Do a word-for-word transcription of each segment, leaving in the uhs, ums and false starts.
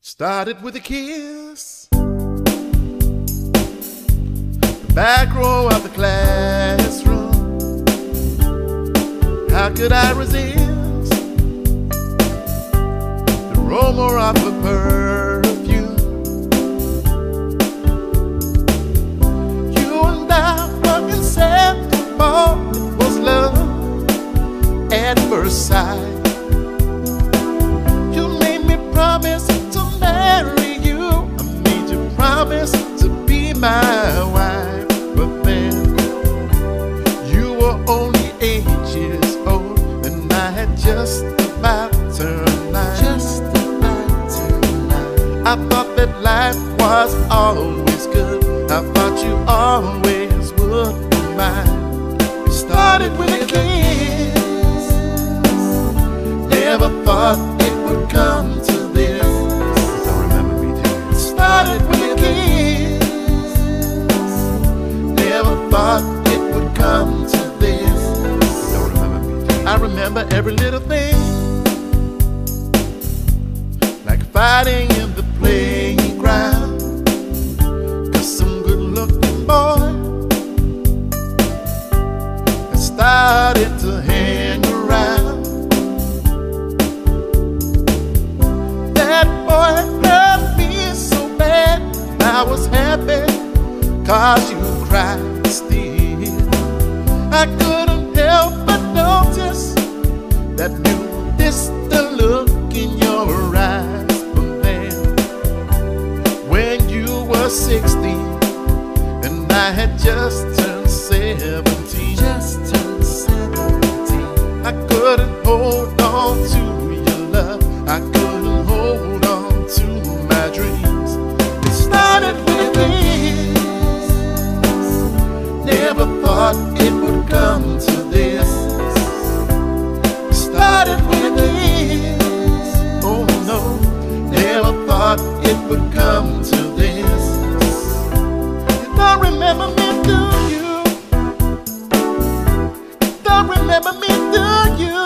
Started with a kiss, the back row of the classroom. How could I resist the aroma of her perfume? You and I were inseparable. It was love at first sight. You made me promise to marry you. I made you promise to be my wife. But then you were only eight years old, and I had just about turned nine. Just about turned nine. I thought that life was always good. I thought you always would be mine. It started with a kiss. Never thought it would come to this. Don't remember me too. It started with a kiss. Never thought it would come to this. Don't remember me too. I remember every little thing, like fighting in the playground, 'cause some good-looking boy had started to hang around. That boy hurt me so bad. I was happy 'cause you cried still. I couldn't help but notice that new distant look in your eyes. But then, when you were sixteen and I had just turned seventeen, just turned seventeen, I couldn't hold on to your love. I couldn't hold on to my dreams. It started with a kiss. Never thought it would come to this. It started with a kiss. Oh no, never thought it would come to this. You don't remember me, do you? You don't remember me, do you?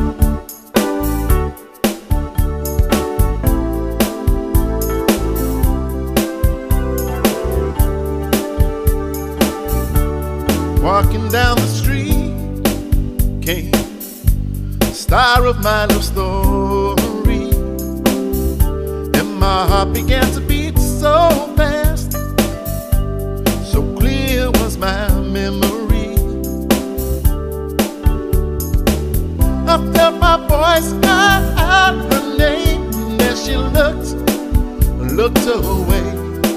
Walking down the street came the star of my love story, and my heart began to beat so fast. So clear was my memory. I felt my voice cry out her name, and as she looked, looked away,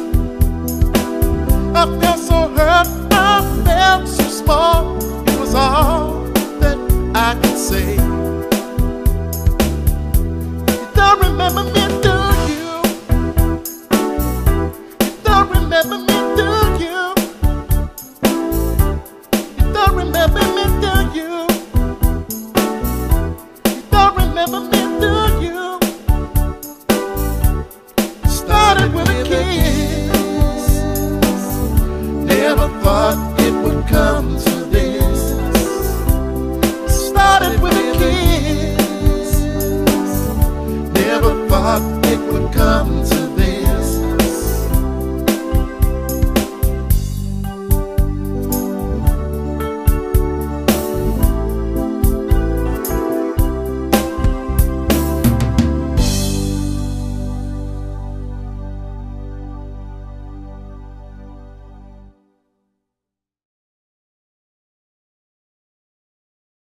I felt so hurt, I felt so small. It was all that I could say. You don't remember me, do you? You don't remember me, do you? You don't remember me, do you? You don't remember me, do you? Started with a kiss. Never thought it would come to this. Started with a kiss. Never thought it would come to